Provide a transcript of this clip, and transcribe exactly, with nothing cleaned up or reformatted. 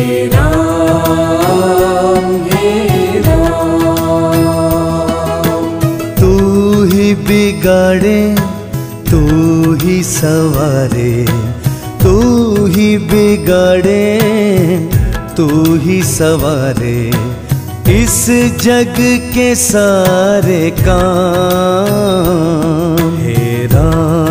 राम हे राम। तू ही बिगाड़े तू ही सवारे, तू ही बिगाड़े तू ही सवारे, इस जग के सारे काम। हे राम